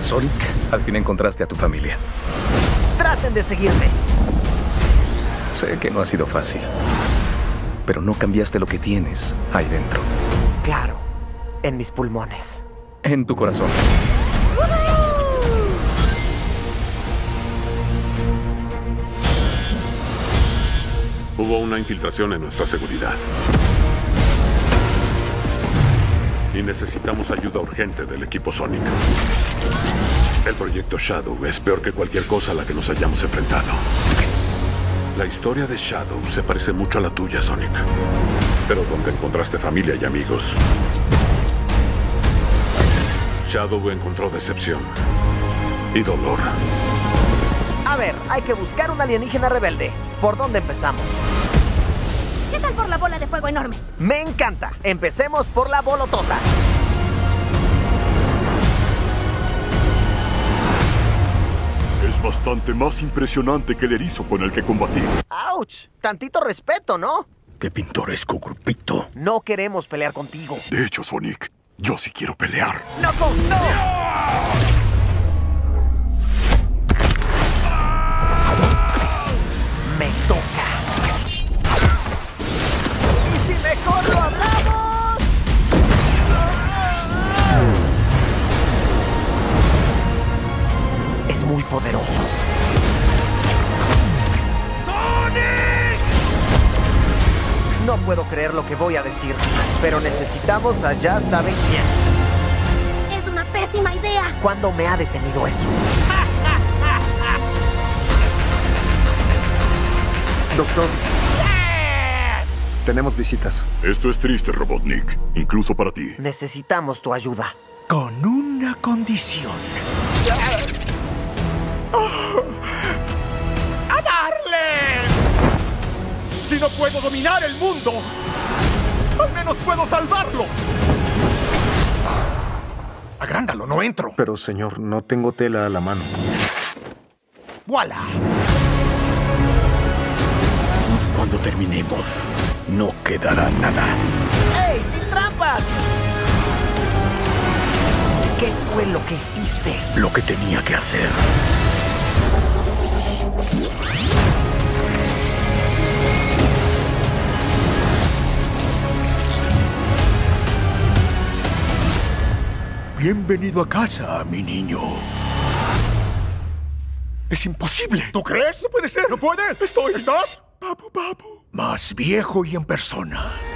Sonic, al fin encontraste a tu familia. ¡Traten de seguirme! Sé que no ha sido fácil, pero no cambiaste lo que tienes ahí dentro. Claro, en mis pulmones. En tu corazón. Hubo una infiltración en nuestra seguridad. Y necesitamos ayuda urgente del equipo Sonic. El proyecto Shadow es peor que cualquier cosa a la que nos hayamos enfrentado. La historia de Shadow se parece mucho a la tuya, Sonic. Pero donde encontraste familia y amigos, Shadow encontró decepción y dolor. A ver, hay que buscar un alienígena rebelde. ¿Por dónde empezamos? ¿Qué tal por la bola de fuego enorme? Me encanta. Empecemos por la bolotota. Es bastante más impresionante que el erizo con el que combatí. ¡Auch! Tantito respeto, ¿no? ¡Qué pintoresco grupito! No queremos pelear contigo. De hecho, Sonic, yo sí quiero pelear. ¡Knuckles, no! Me toca. ¿Y si mejor lo hablamos? Es muy poderoso. ¡Sonic! No puedo creer lo que voy a decir, pero necesitamos a ya saben quién. Es una pésima idea. ¿Cuándo me ha detenido eso? Doctor, tenemos visitas. Esto es triste, Robotnik. Incluso para ti. Necesitamos tu ayuda. Con una condición. ¡A darle! Si no puedo dominar el mundo, al menos puedo salvarlo. Agrándalo, no entro. Pero, señor, no tengo tela a la mano. ¡Voilà! Cuando terminemos, no quedará nada. ¡Ey, sin trampas! ¿Qué fue lo que hiciste? Lo que tenía que hacer. Bienvenido a casa, mi niño. Es imposible. ¿Tú crees? No puede ser. No puede. Estoy, ¿verdad? Papu. Más viejo y en persona.